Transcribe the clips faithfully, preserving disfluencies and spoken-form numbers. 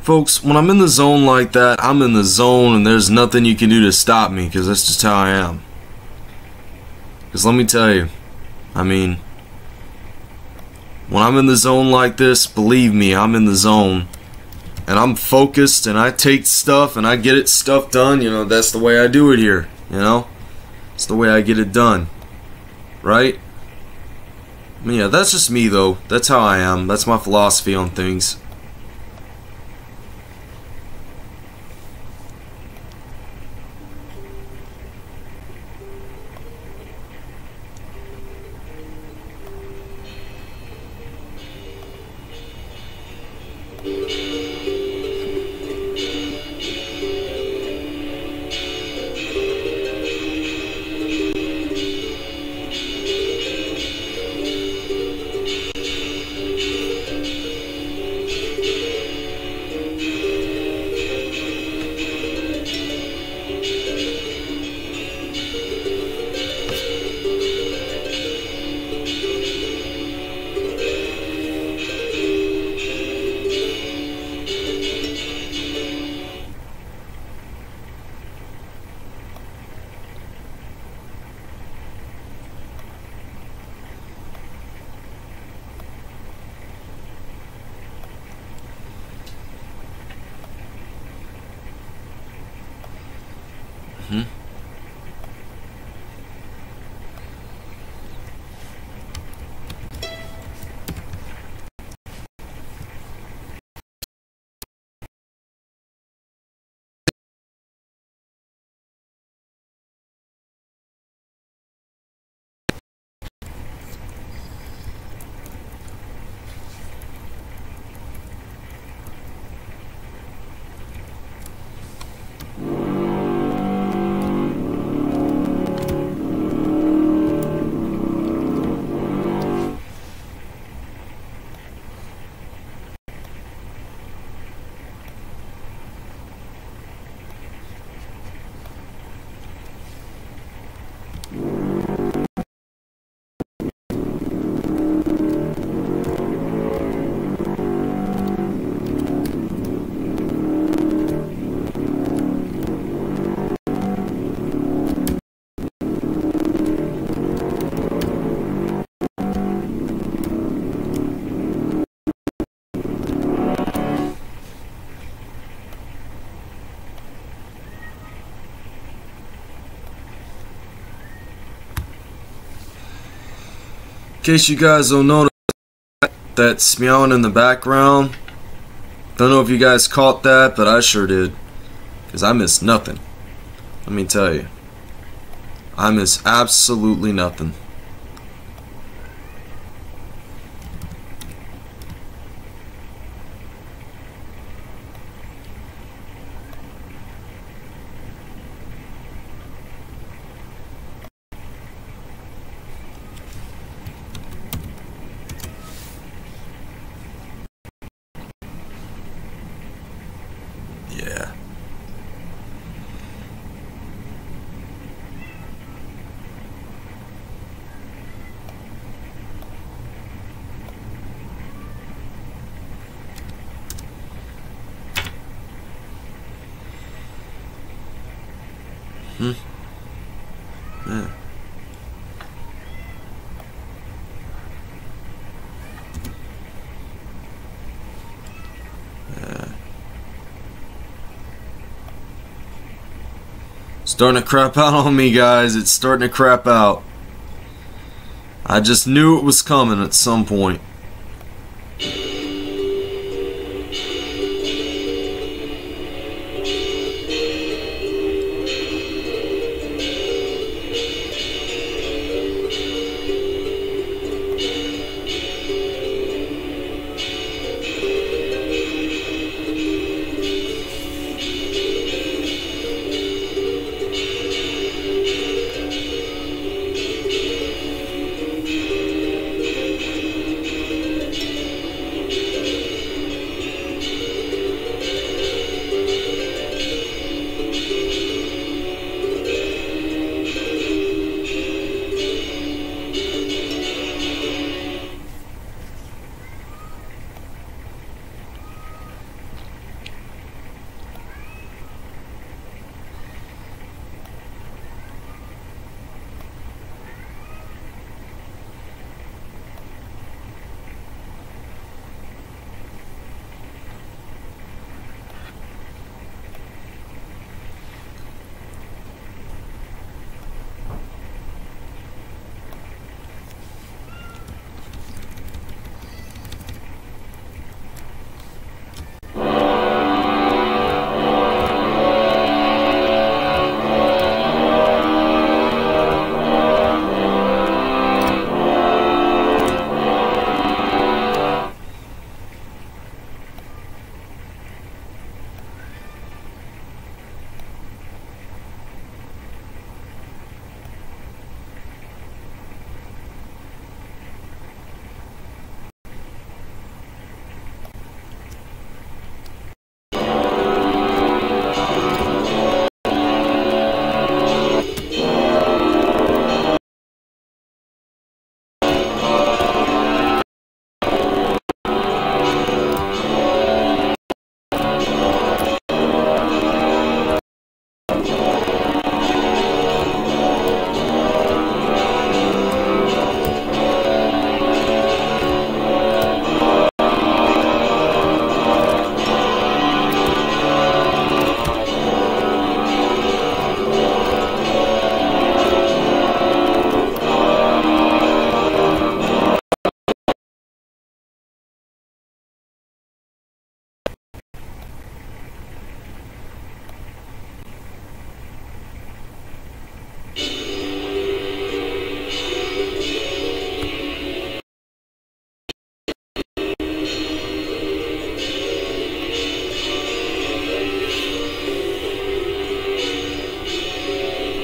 Folks, when I'm in the zone like that, I'm in the zone and there's nothing you can do to stop me, because that's just how I am. Because let me tell you, I mean, when I'm in the zone like this, believe me, I'm in the zone. And I'm focused and I take stuff and I get it stuff done. You know, that's the way I do it here. You know, it's the way I get it done. Right? I mean, yeah, that's just me though. That's how I am. That's my philosophy on things. Hmm? In case you guys don't notice, that's meowing in the background. Don't know if you guys caught that, but I sure did. Because I missed nothing. Let me tell you. I miss absolutely nothing. Yeah. Hmm. Yeah. Yeah. Starting to crap out on me, guys. It's starting to crap out. I just knew it was coming at some point.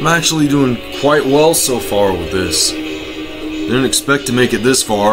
actually doing quite well so far with this. Didn't expect to make it this far.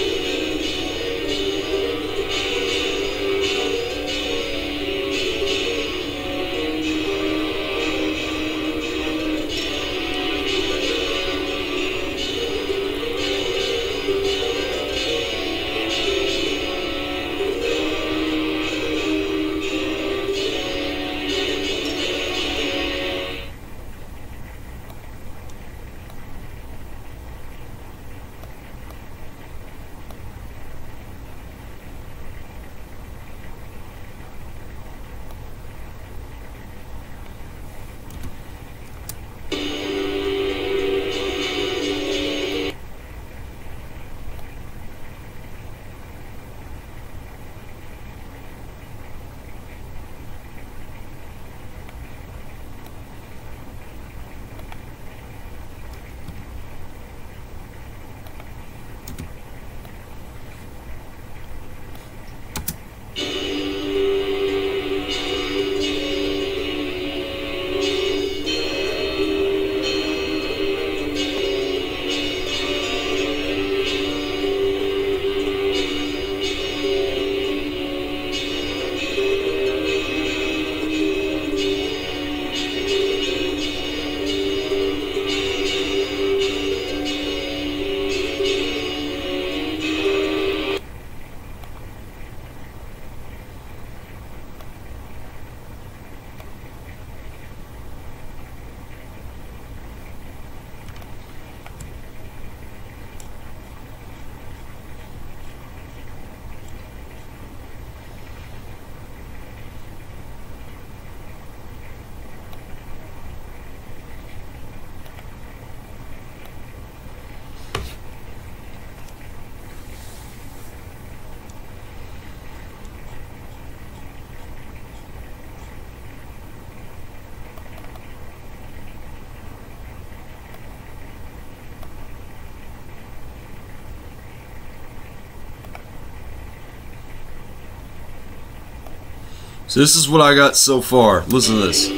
So this is what I got so far. Listen to this.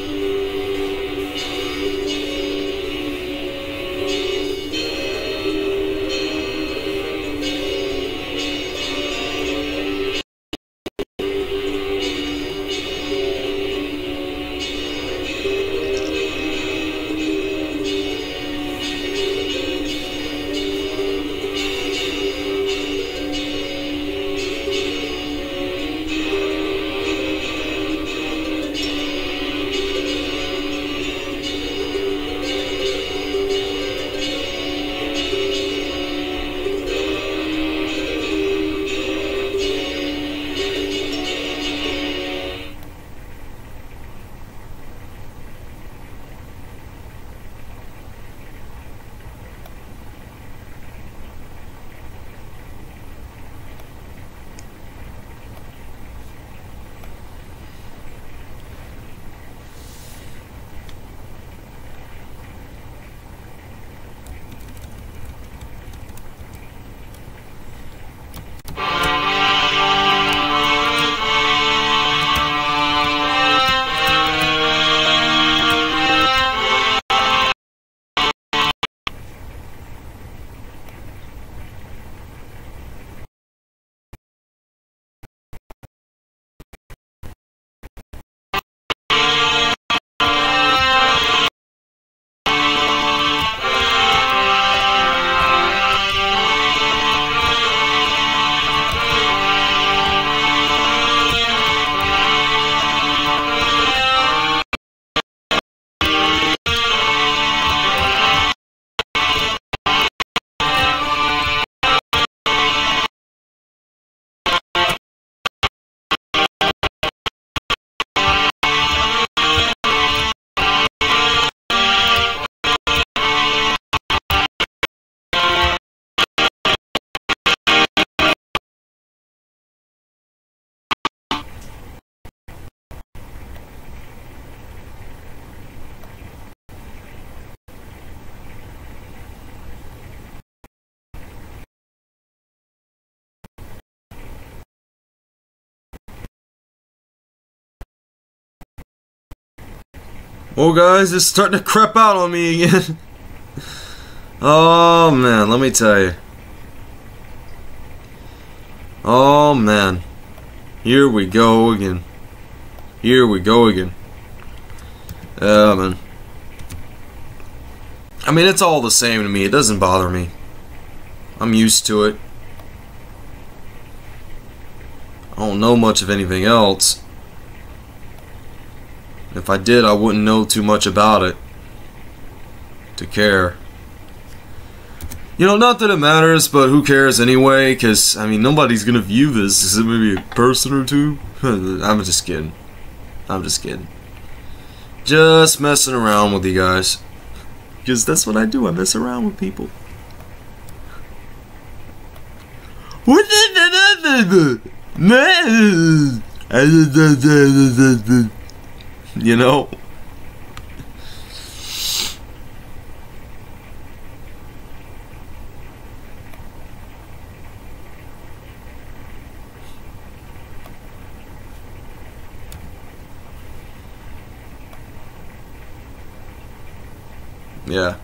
Oh, guys, it's starting to crap out on me again. Oh, man, let me tell you. Oh, man. Here we go again. Here we go again. Yeah, man. I mean, it's all the same to me. It doesn't bother me. I'm used to it. I don't know much of anything else. If I did, I wouldn't know too much about it to care. You know, not that it matters, but who cares anyway? Because, I mean, nobody's gonna view this. Is it maybe a person or two? I'm just kidding. I'm just kidding. Just messing around with you guys. Because that's what I do. I mess around with people. What the... You know? Yeah.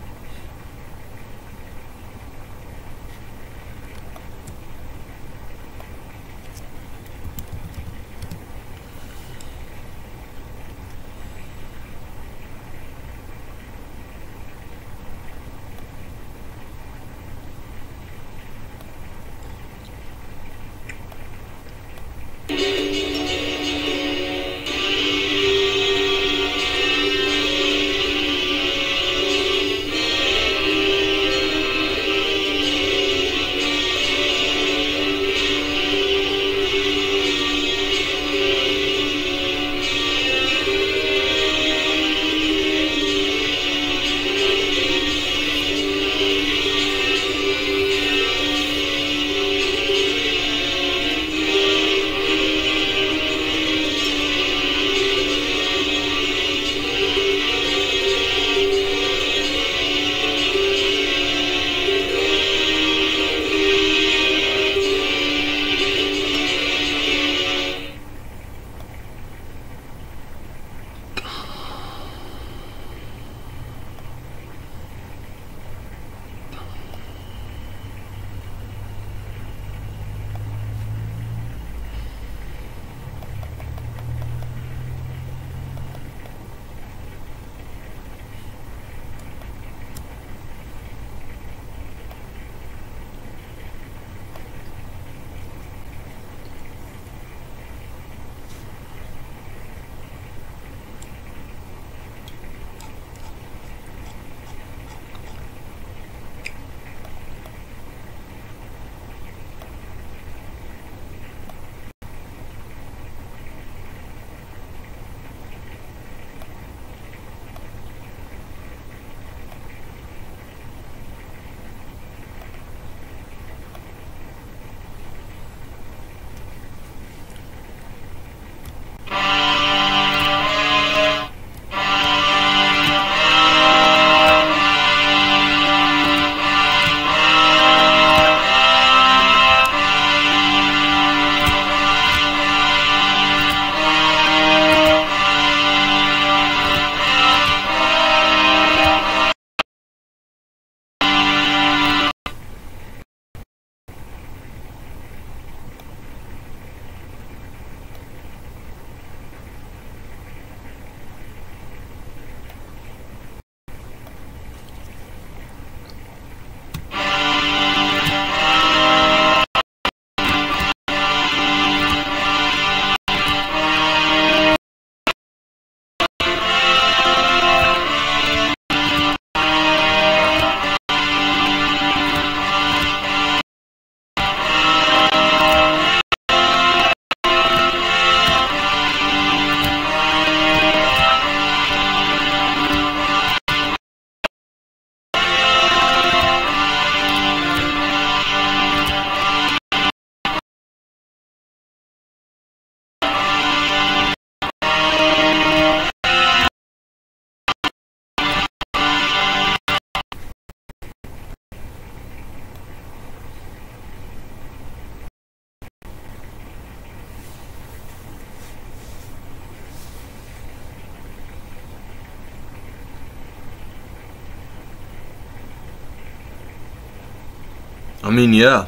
I mean, yeah.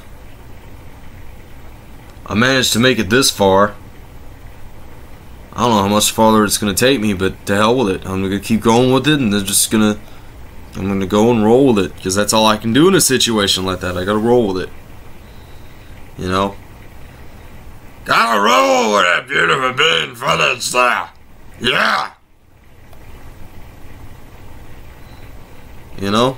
I managed to make it this far. I don't know how much farther it's going to take me, but to hell with it. I'm going to keep going with it, and they're just going to... I'm going to go and roll with it, because that's all I can do in a situation like that. I got to roll with it. You know? Gotta roll with that beautiful being feathered there. Yeah! You know?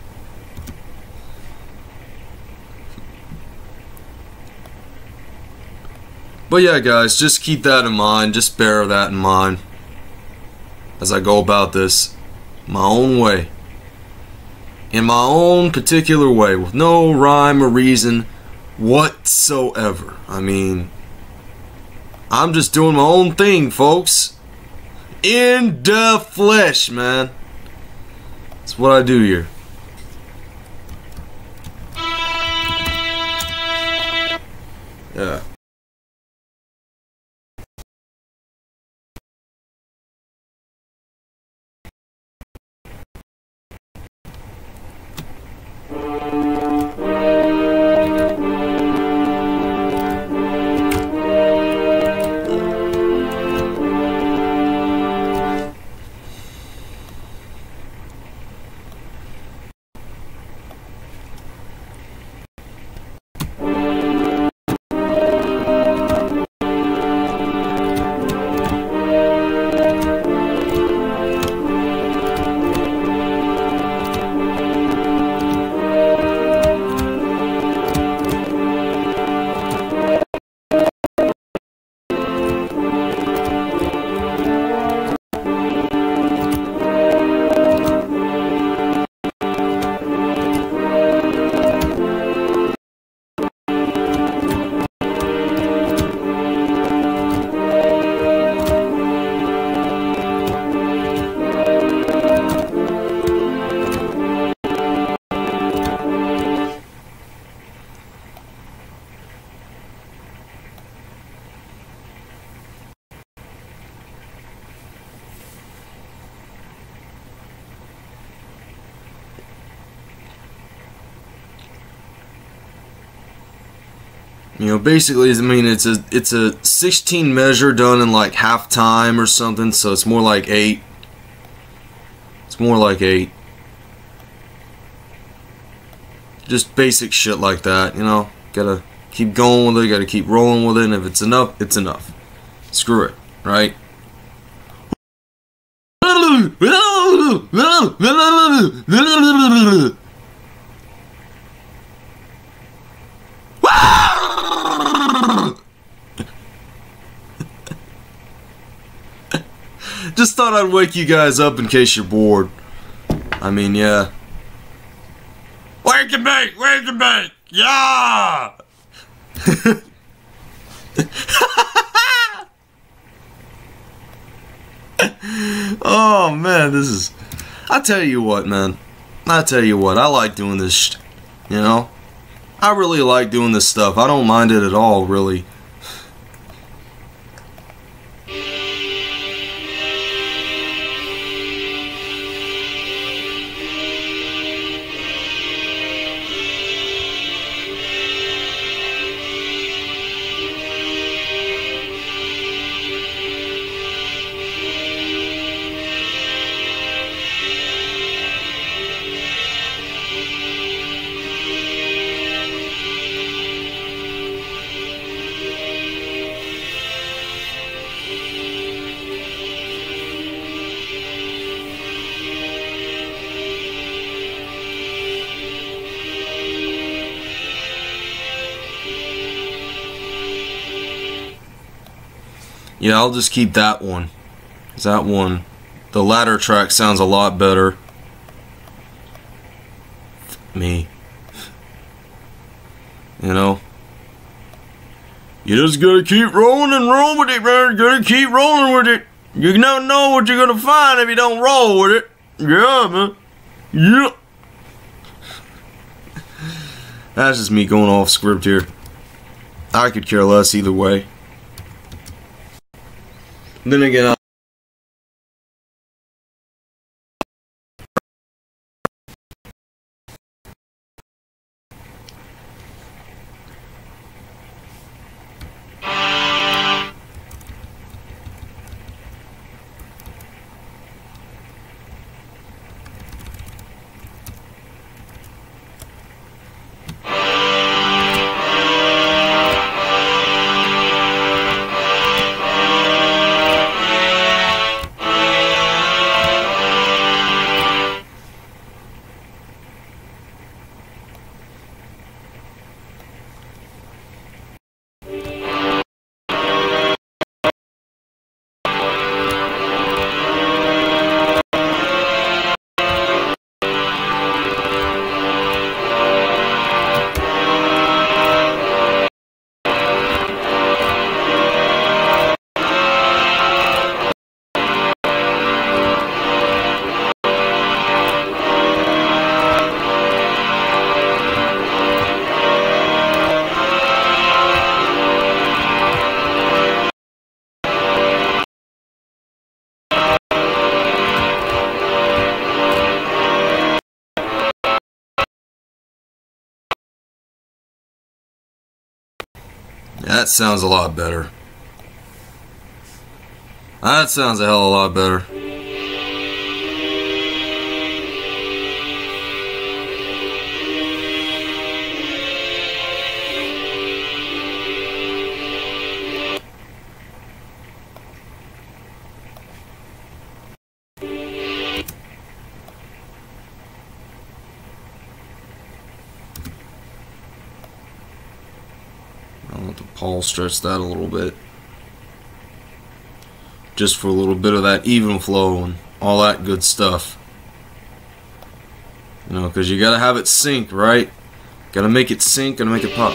But yeah, guys, just keep that in mind. Just bear that in mind as I go about this my own way. In my own particular way, with no rhyme or reason whatsoever. I mean, I'm just doing my own thing, folks. In the flesh, man. That's what I do here. Yeah. You know, basically, I mean, it's a it's a sixteen measure done in like half time or something, so it's more like eight. It's more like eight. Just basic shit like that, you know. Gotta keep going with it, gotta keep rolling with it, and if it's enough, it's enough. Screw it, right? Just thought I'd wake you guys up in case you're bored. I mean, yeah. Wake and bake! Wake and bake! Yeah! Oh, man, this is... I tell you what, man. I tell you what, I like doing this sh you know? I really like doing this stuff. I don't mind it at all, really. Yeah, I'll just keep that one. 'Cause that one, the latter track sounds a lot better. Me. You know? You just gotta keep rolling and roll with it, man. You gotta keep rolling with it. You don't know what you're gonna find if you don't roll with it. Yeah, man. Yeah. That's just me going off script here. I could care less either way. Then again, I That sounds a lot better. That sounds a hell of a lot better. I'll let the Paul stretch that a little bit. Just for a little bit of that even flow and all that good stuff. You know, because you gotta have it sync, right? Gotta make it sync and make it pop.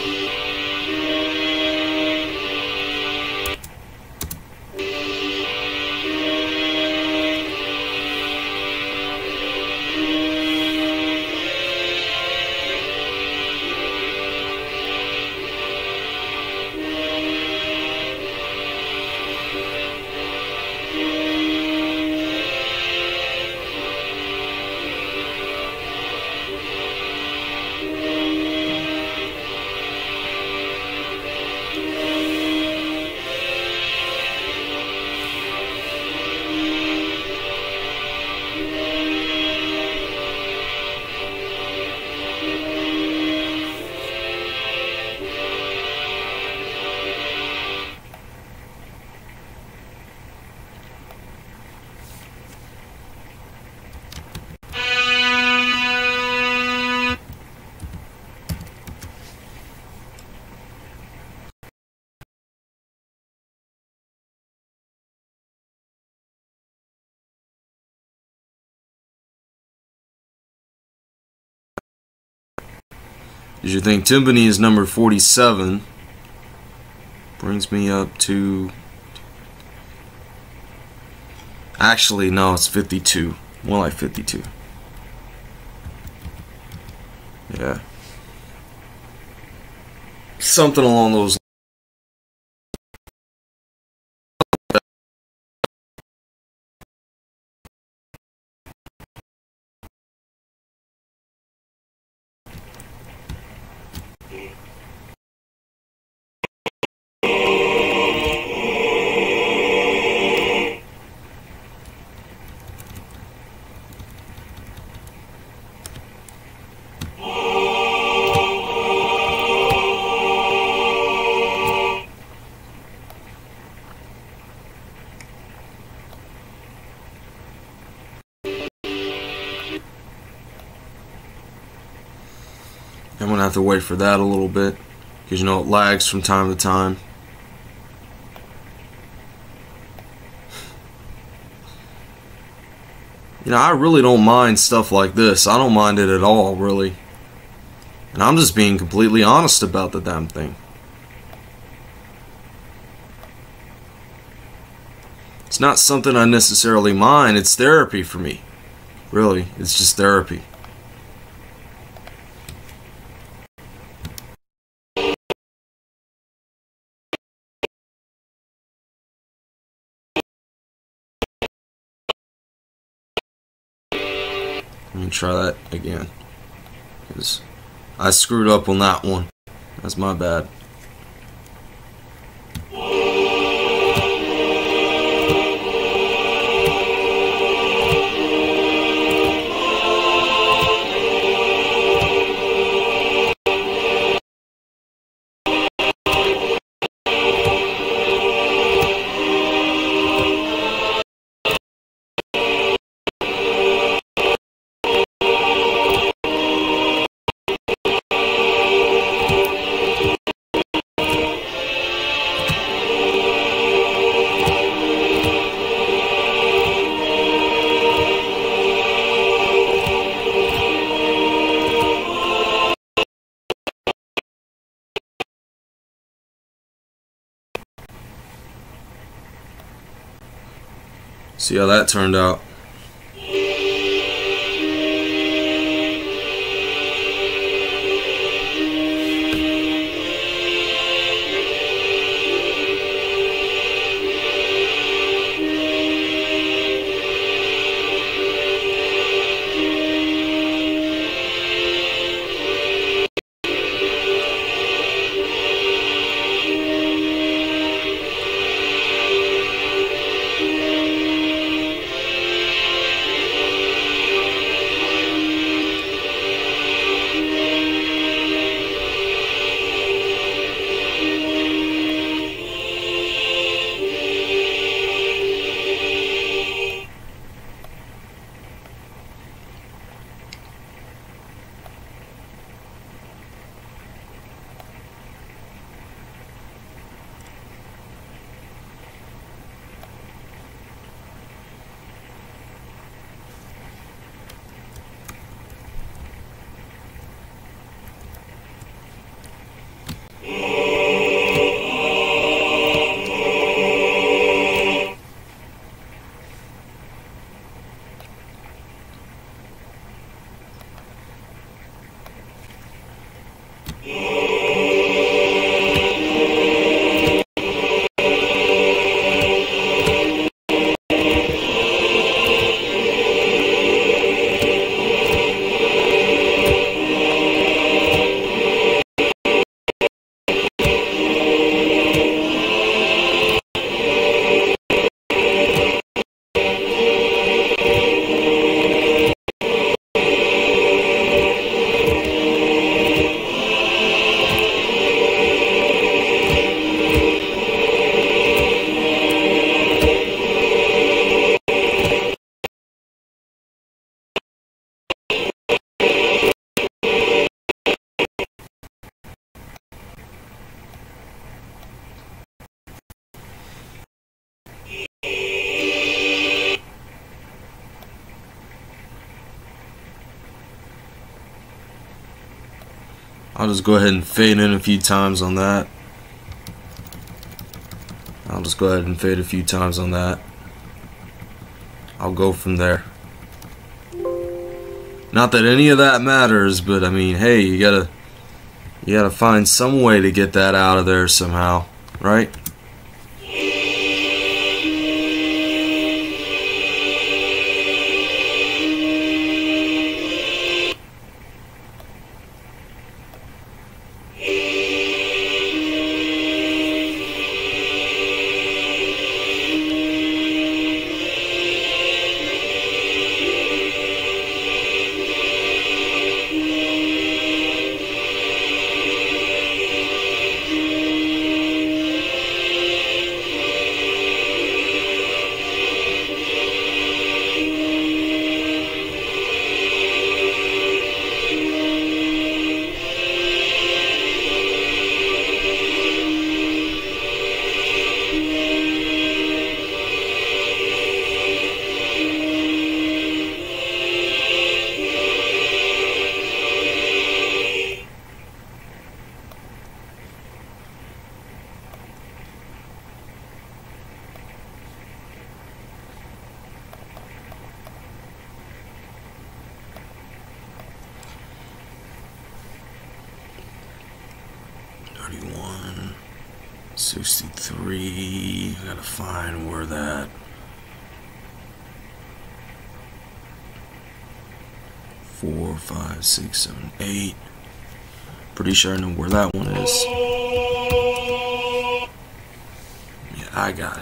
As you think, timpani is number forty-seven. Brings me up to... Actually, no, it's fifty-two. More like fifty-two. Yeah. Something along those lines. I'm gonna have to wait for that a little bit, because you know it lags from time to time. You know, I really don't mind stuff like this. I don't mind it at all, really. And I'm just being completely honest about the damn thing. It's not something I necessarily mind. It's therapy for me. Really, it's just therapy. Let me try that again, because I screwed up on that one. That's my bad. See how that turned out. I'll just go ahead and fade in a few times on that. I'll just go ahead and fade a few times on that. I'll go from there. Not that any of that matters, but I mean, hey, you gotta you gotta find some way to get that out of there somehow, right? thirty-one, sixty-three, gotta find where that four, five, six, seven, eight. Pretty sure I know where that one is. Yeah, I got it.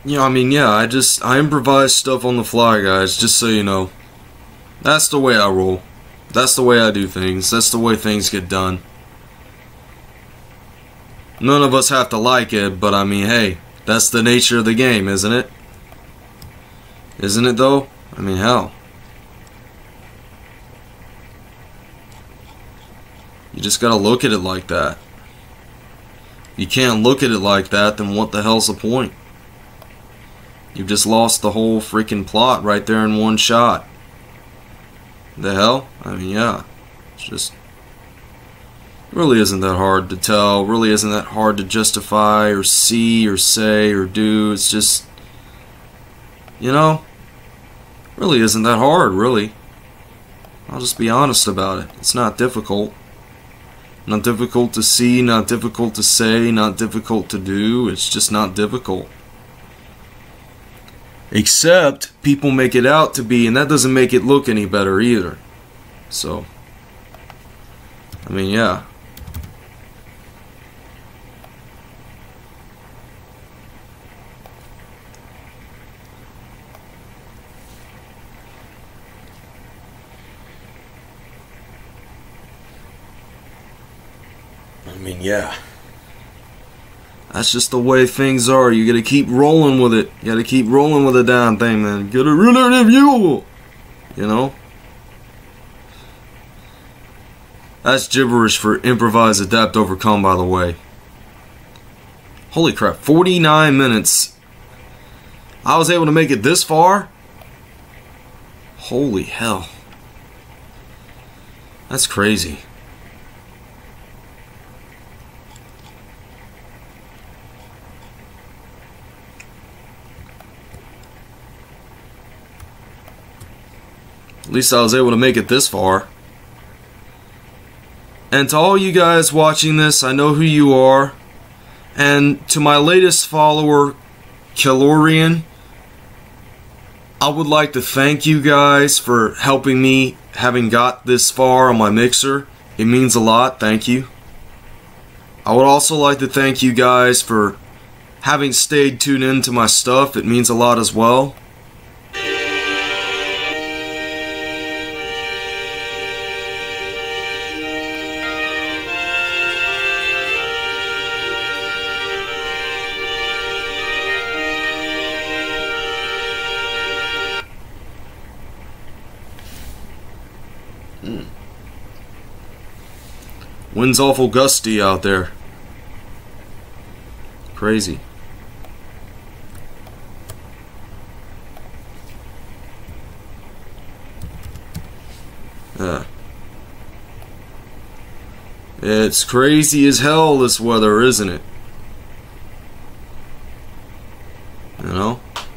you know, I mean, yeah, I just, I improvise stuff on the fly, guys, just so you know. That's the way I roll. That's the way I do things. That's the way things get done. None of us have to like it, but I mean, hey, that's the nature of the game, isn't it? Isn't it, though? I mean, hell. You just gotta look at it like that. If you can't look at it like that, then what the hell's the point? You've just lost the whole freaking plot right there in one shot. The hell? I mean, yeah. It's just... really isn't that hard to tell. Really isn't that hard to justify or see or say or do. It's just... you know? Really isn't that hard, really. I'll just be honest about it. It's not difficult. Not difficult to see, not difficult to say, not difficult to do. It's just not difficult. Except people make it out to be, and that doesn't make it look any better either. So, I mean, yeah. I mean, yeah. That's just the way things are. You gotta keep rolling with it. You gotta keep rolling with the damn thing, man. Get a relative view. You know? That's gibberish for improvise, adapt, overcome, by the way. Holy crap. forty-nine minutes. I was able to make it this far? Holy hell. That's crazy. At least I was able to make it this far. And to all you guys watching this, I know who you are. And to my latest follower, Calorian, I would like to thank you guys for helping me having got this far on my mixer. It means a lot, thank you. I would also like to thank you guys for having stayed tuned in to my stuff. It means a lot as well. Mm. Wind's awful gusty out there. Crazy. Yeah. It's crazy as hell, this weather, isn't it? You know?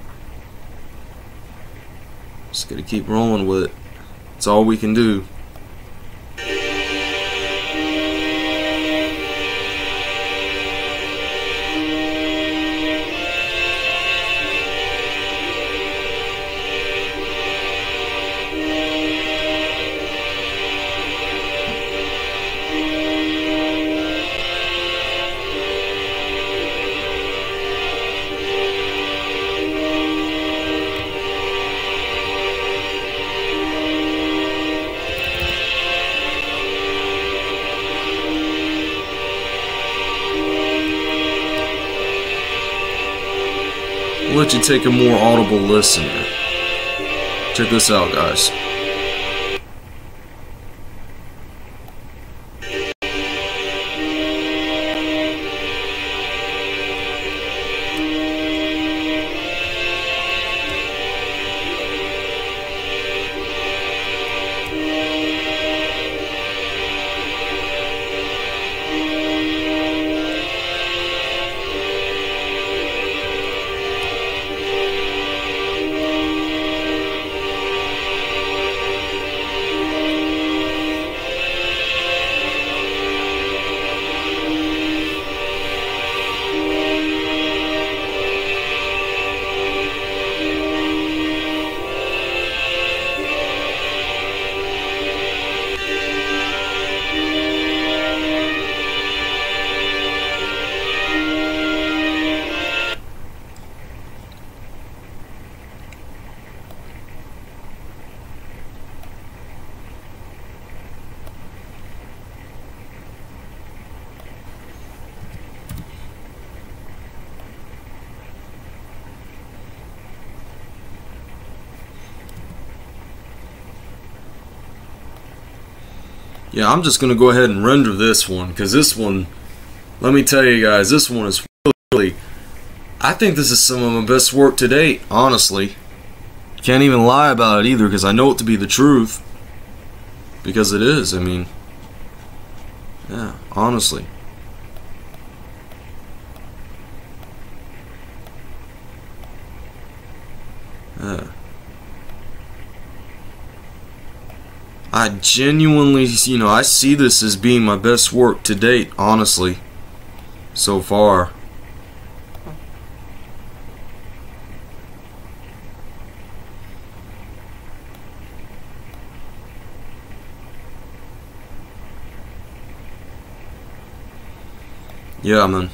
Just gotta keep rolling with it. It's all we can do. I'll let you take a more audible listen here. Check this out, guys. Yeah, I'm just going to go ahead and render this one, because this one, let me tell you guys, this one is really, really, I think this is some of my best work to date, honestly. Can't even lie about it either, because I know it to be the truth. Because it is, I mean, yeah, honestly. Yeah. I genuinely, you know, I see this as being my best work to date, honestly, so far. Yeah, man.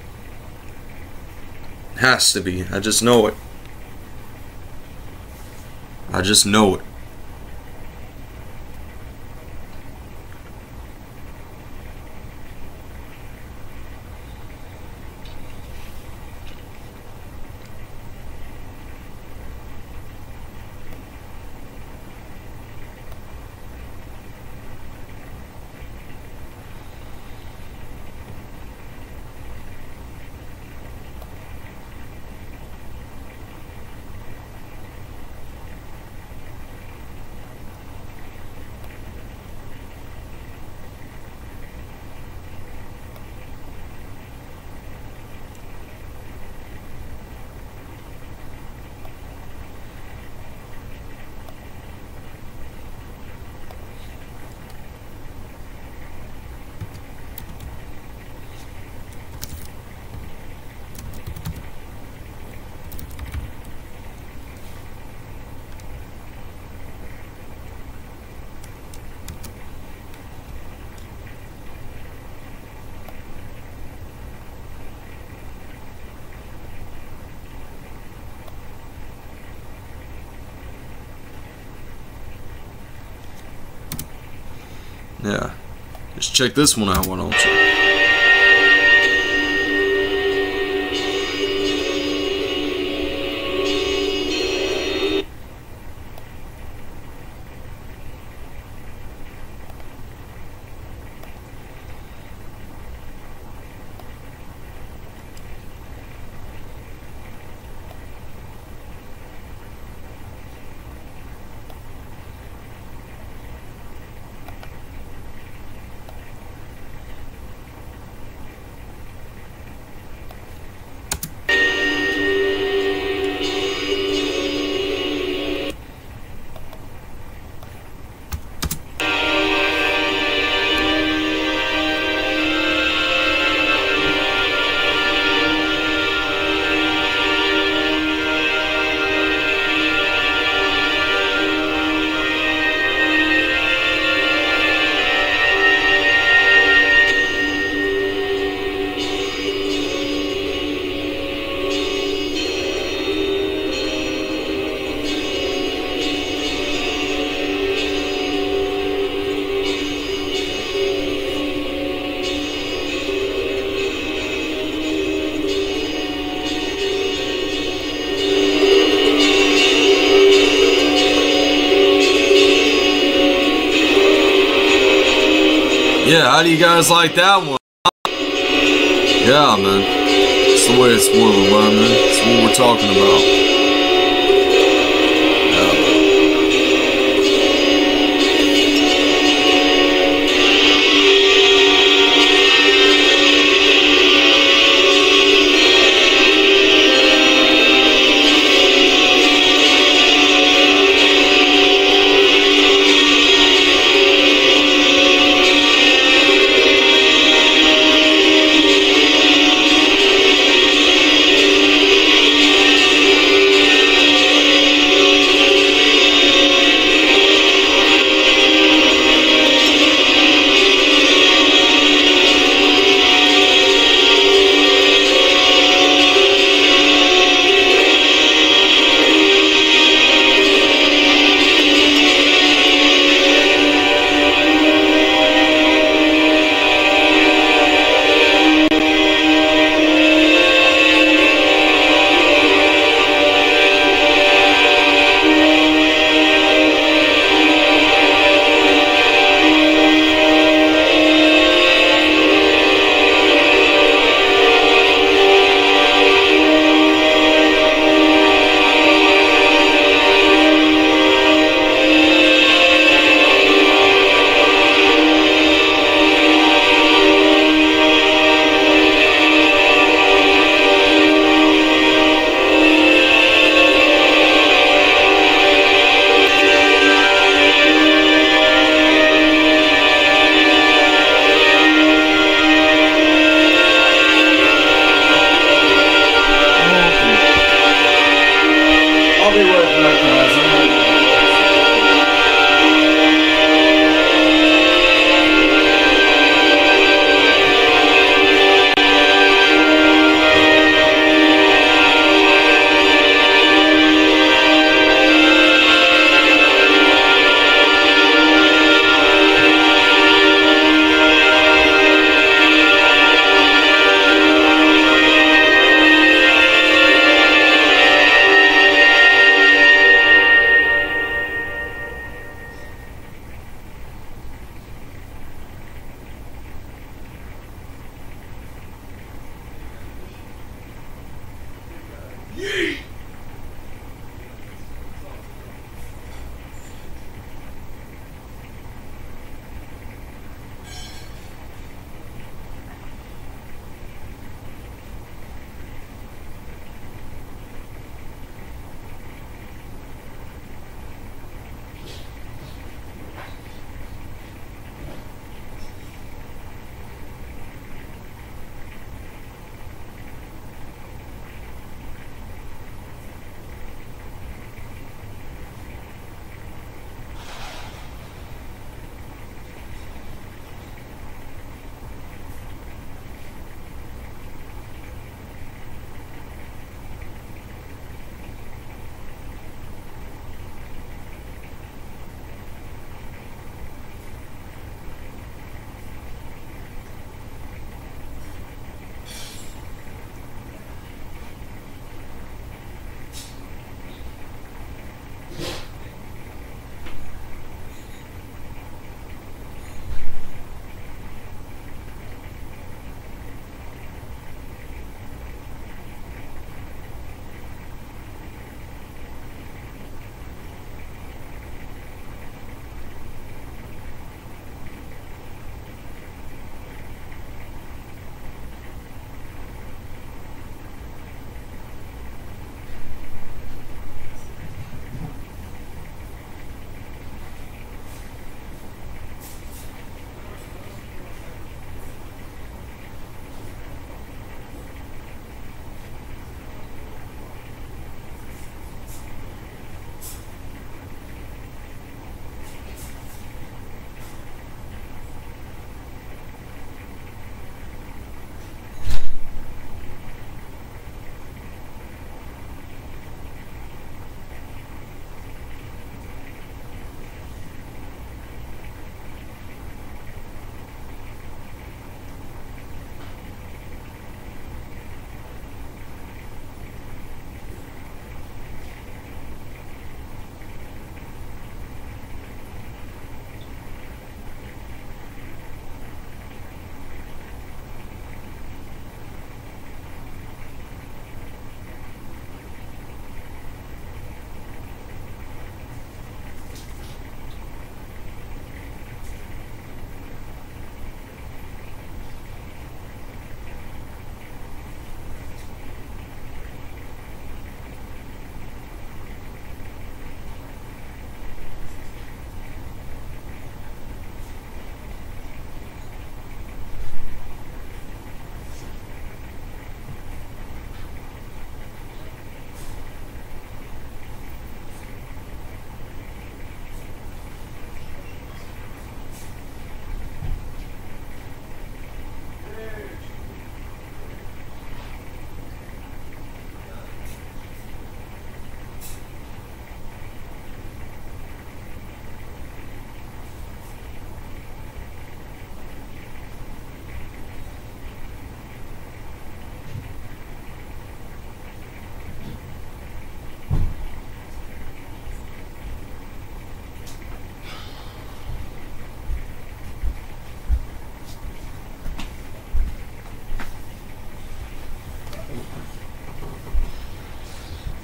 Has to be. I just know it. I just know it. Yeah. Just check this one out, why don't you? Yeah, how do you guys like that one? Yeah, man. It's the way it's supposed to run, man. It's what we're talking about.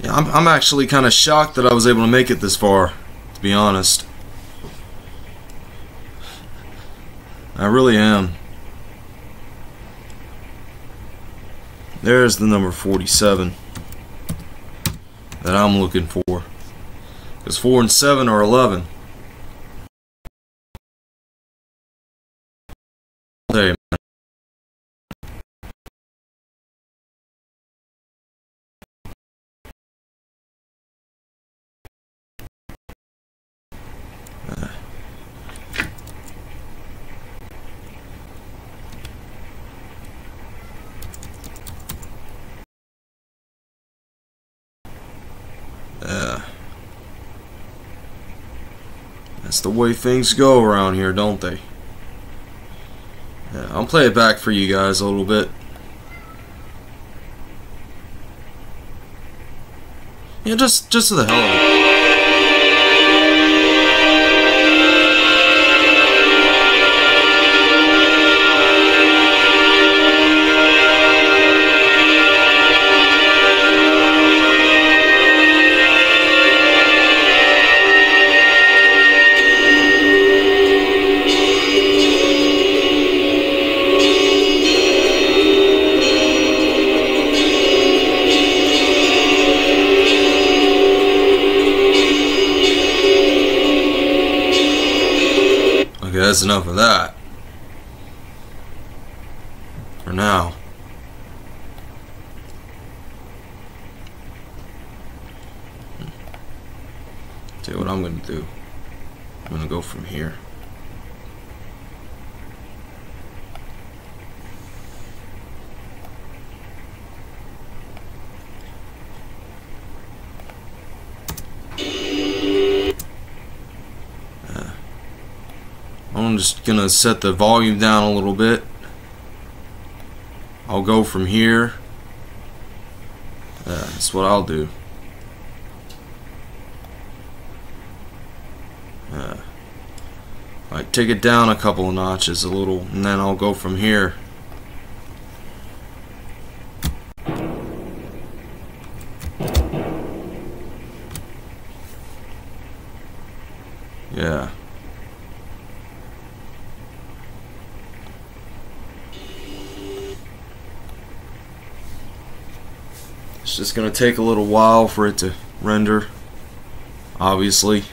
Yeah, I'm, I'm actually kind of shocked that I was able to make it this far, to be honest. I really am. There's the number forty-seven that I'm looking for. Because four and seven are eleven. There, man. Uh. Uh. That's the way things go around here, don't they? Yeah, I'll play it back for you guys a little bit. Yeah, just just for the hell of it. Okay, that's enough of that. For now. Tell you what I'm gonna do. I'm gonna go from here. I'm just gonna set the volume down a little bit. I'll go from here. Uh, that's what I'll do. Uh, like take it down a couple of notches a little, and then I'll go from here. Yeah. It's just going to take a little while for it to render, obviously.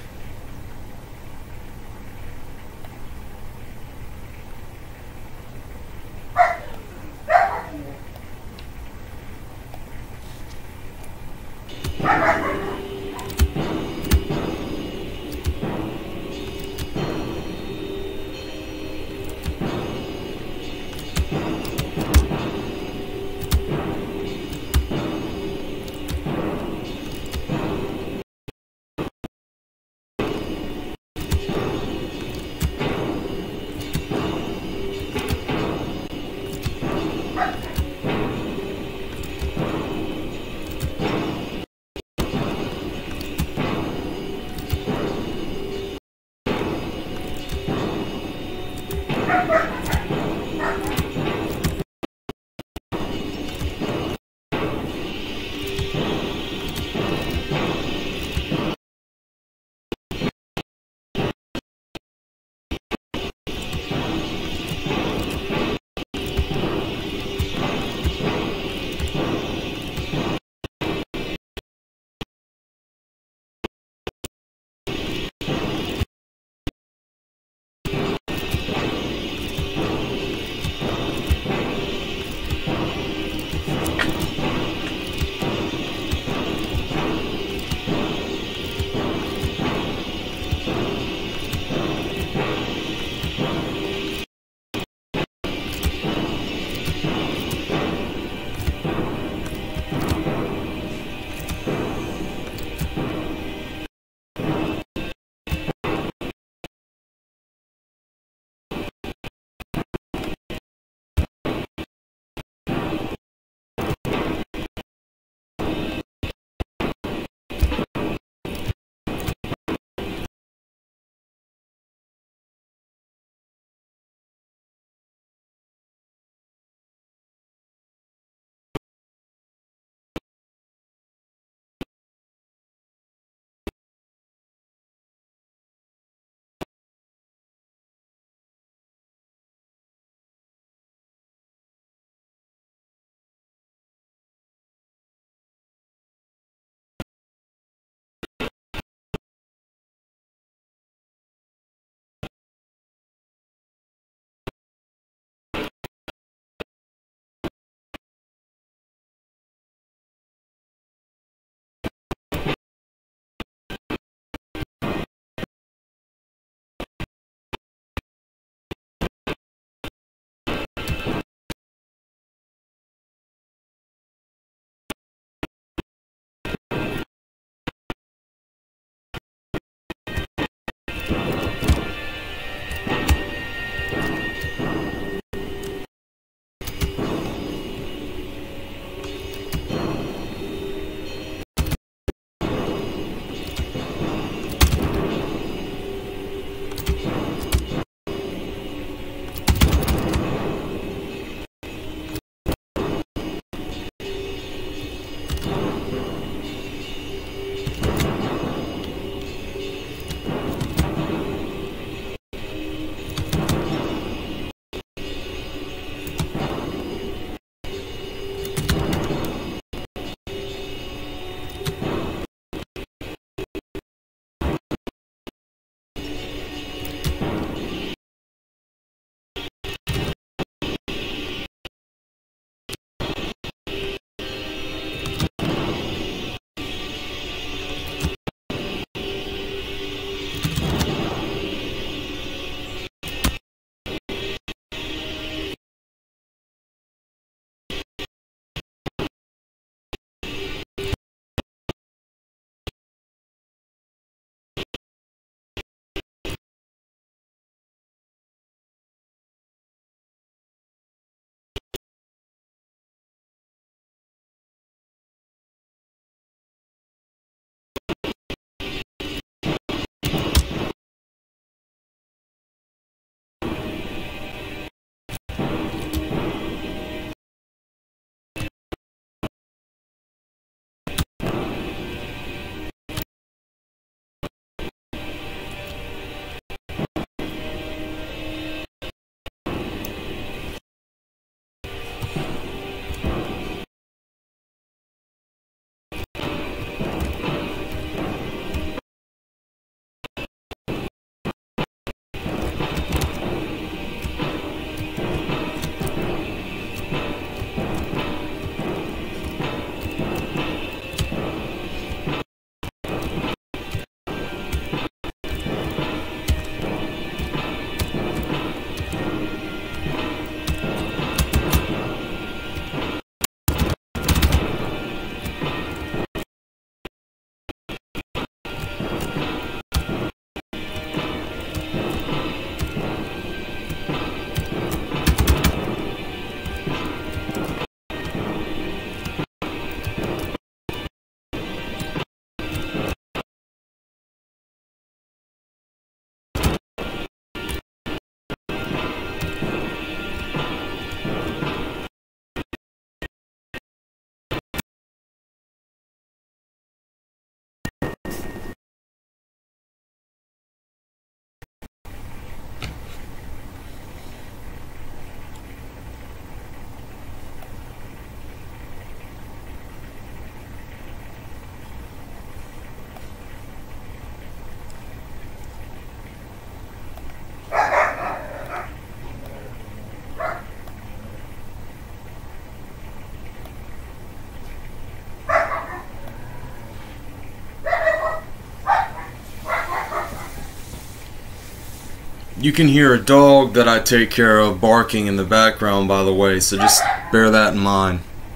You can hear a dog that I take care of barking in the background, by the way, so just bear that in mind.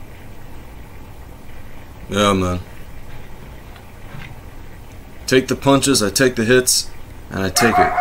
Yeah, man. Take the punches, I take the hits, and I take it.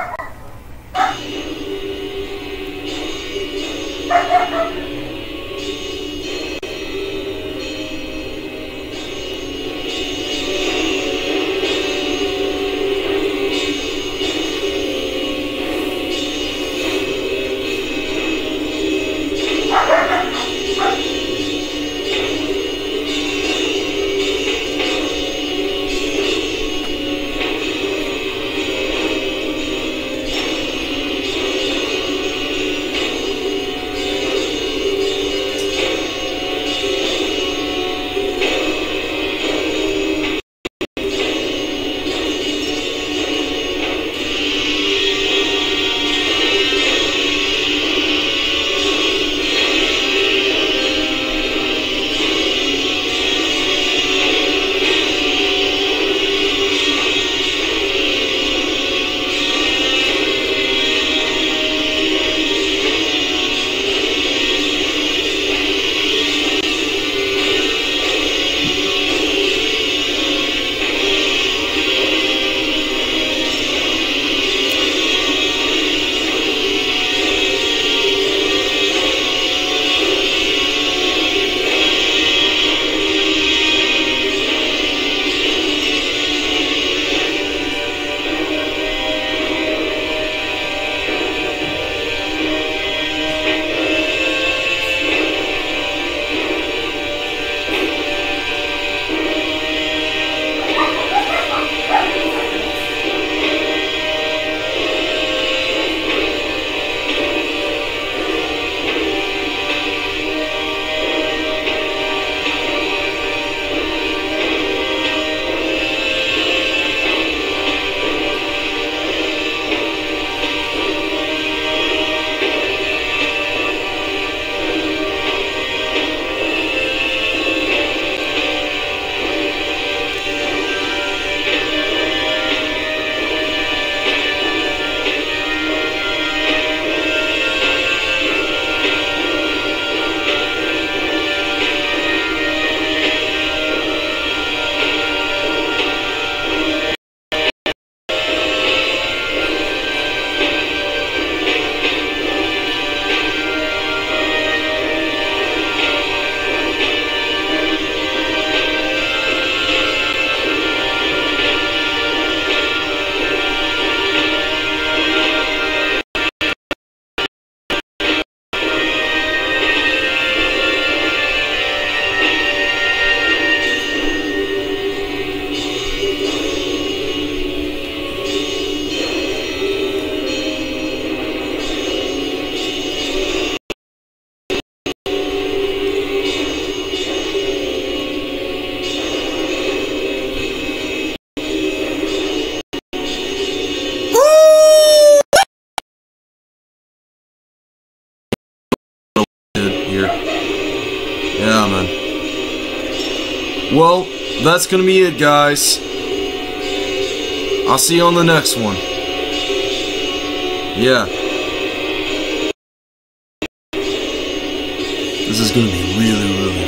here. Yeah, man. Well, that's gonna be it, guys. I'll see you on the next one. Yeah. This is gonna be really, really